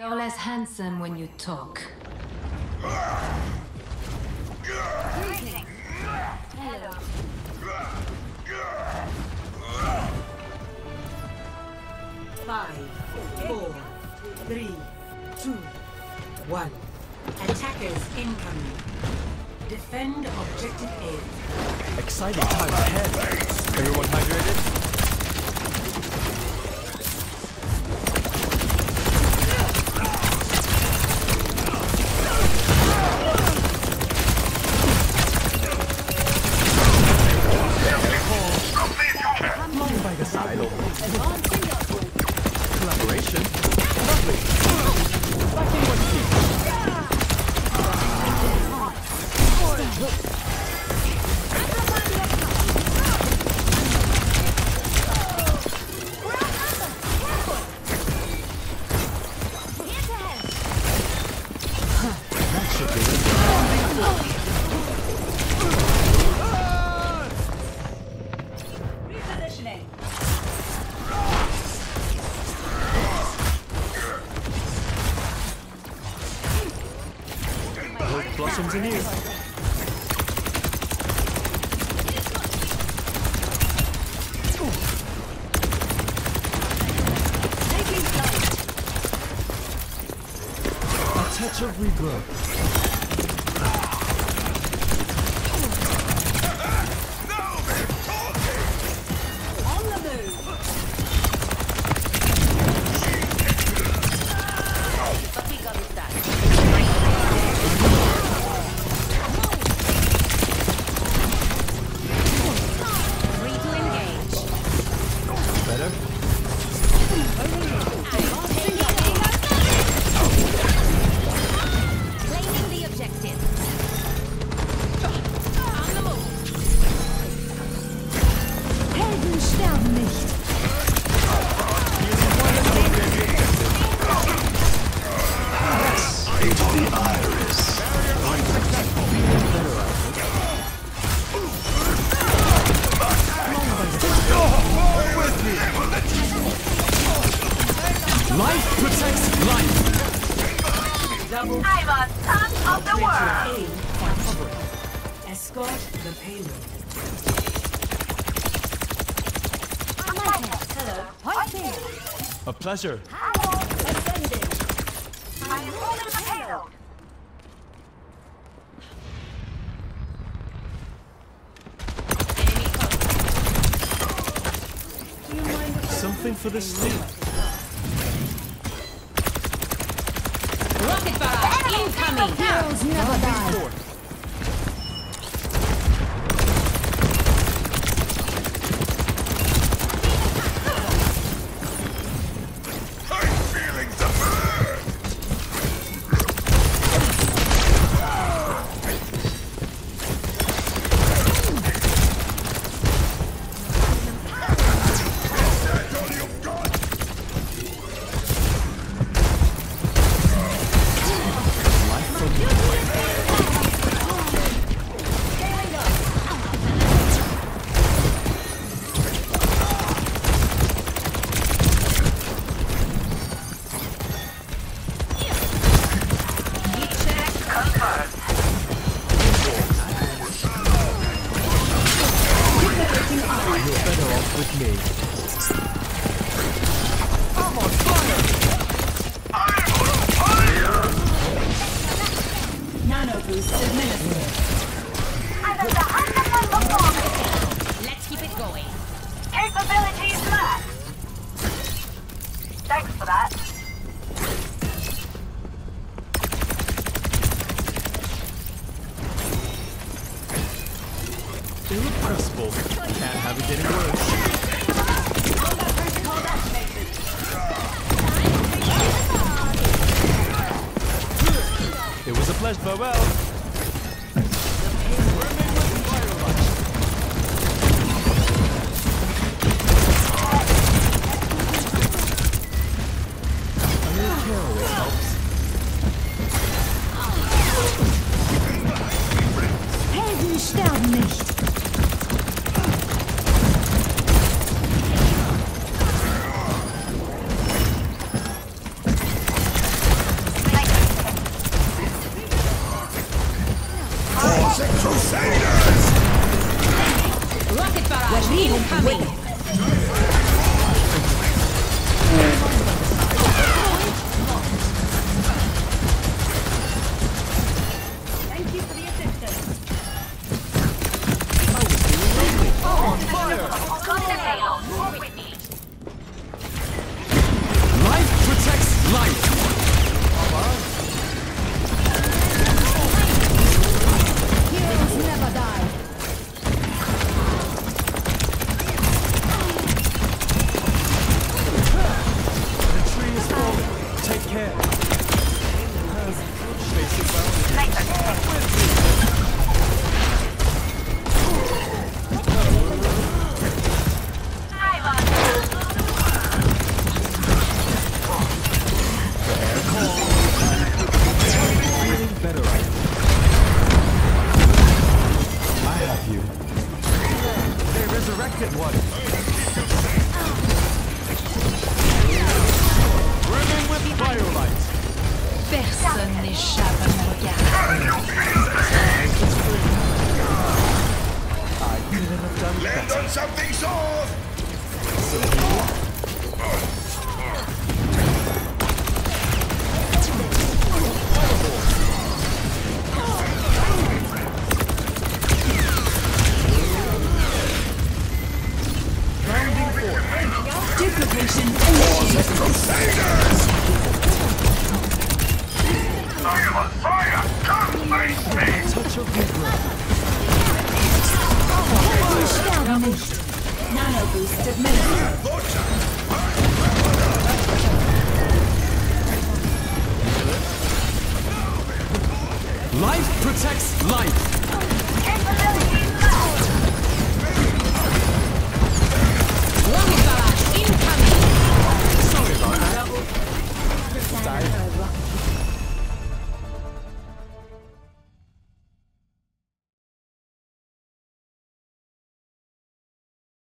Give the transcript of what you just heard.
You're less handsome when you talk. Greetings. Hello. 5, 4, 3, 2, 1. Attackers incoming. Defend objective A. Exciting time ahead. Everyone hydrated? Collaboration? Lovely. Back in one piece. That should be it. Repositioning. Hope blossoms in you. Taking flight. A touch of regrowth. On the move. Fatiga vital. Free to engage. Better? Claiming the objective. On the move. Helden sterben nicht. It's the iris. Life protects life. I'm on top of the world. Escort the payload. Hello. Point there. A pleasure. Ascending. I'm holding the payload. Enemy close. Something for the sleep. Rocket barrage incoming. Heroes never die. Forth. I'm feeling the burn. That's all you've got. Life from the You're better off with me. I'm on fire! Nano boost administered. Let's keep it going. Capabilities max. Thanks for that. Irrepressible. Can't have it getting worse. It was a pleasure. Farewell. A little care always helps. Helden sterben nicht. Crusaders! Rocket barrage incoming. Thank you for the assistance. Got the payload. More with me. Life protects life. Heroes never die. The tree is falling. Take care. Basic feeling better right now. I have you. They resurrected one. Brimming with firelight. Personne n'échappe à mon regard. I couldn't have done Land better. on something soft! Duplication Force of Crusaders! I am on fire! Come face me! Touch of your breath. sterben nicht. Nano boost administered. Life protects life.